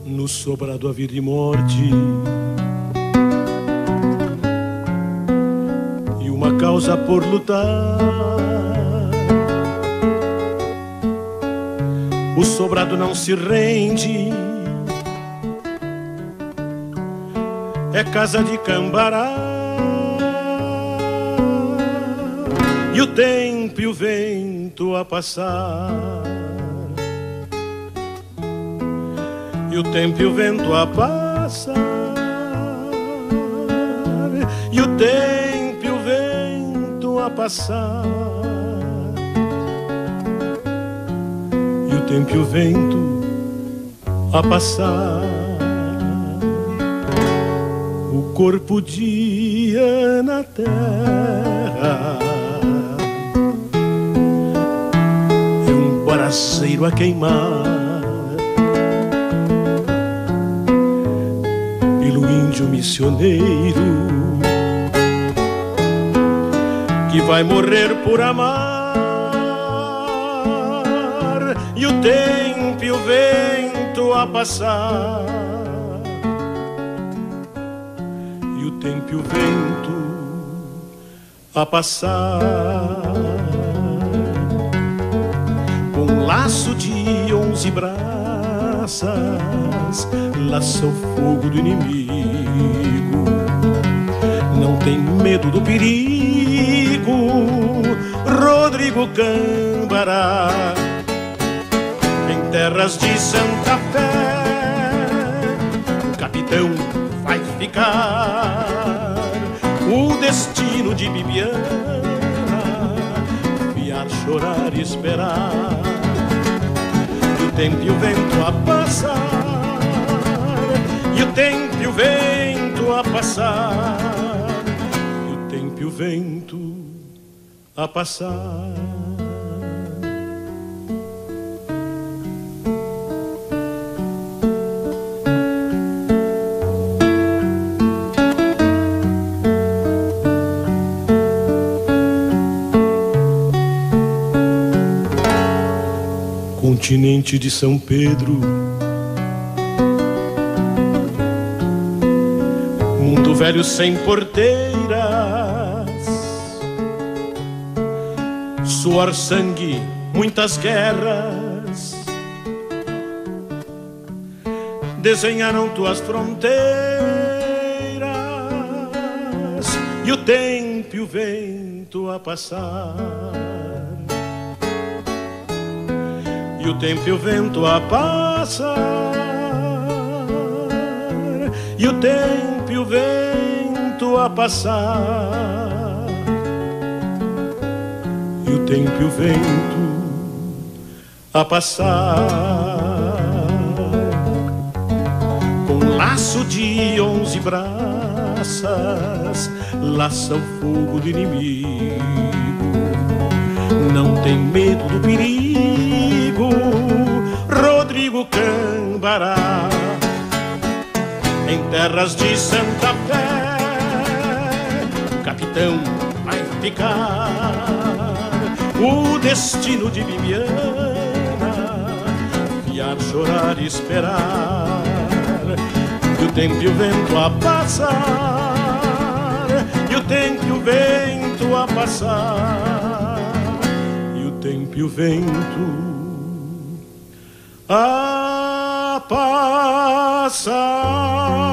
no sobrado a vida e morte, e uma causa por lutar. O sobrado não se rende, é casa de Cambará, e o tempo e o vento a passar, e o tempo e o vento a passar, e o tempo e o vento a passar, e o tempo e o vento a passar. O corpo dia na terra é um braseiro a queimar pelo índio missioneiro que vai morrer por amar, e o tempo e o vento a passar, e o tempo e o vento a passar. Com um laço de 11 braças laça o fogo do inimigo, não tem medo do perigo, Rodrigo Cambará. Em terras de Santa Fé o capitão vai ficar, o destino de Bibiana fiar, chorar e esperar, e o tempo e o vento a passar, e o tempo e o vento a passar, e o tempo e o vento a passar. Continente de São Pedro, mundo velho sem porteiras, suor, sangue, muitas guerras desenharam tuas fronteiras, e o tempo e o vento a passar, e o tempo e o vento a passar, e o tempo e o vento a passar, e o tempo e o vento a passar. Com um laço de 11 braças laça o fogo do inimigo, não tem medo do perigo, Rodrigo Cambará. Em terras de Santa Fé o capitão vai ficar, o destino de Bibiana fiar, chorar e esperar, e o tempo e o vento a passar, e o tempo e o vento a passar, e o tempo e o vento a passar.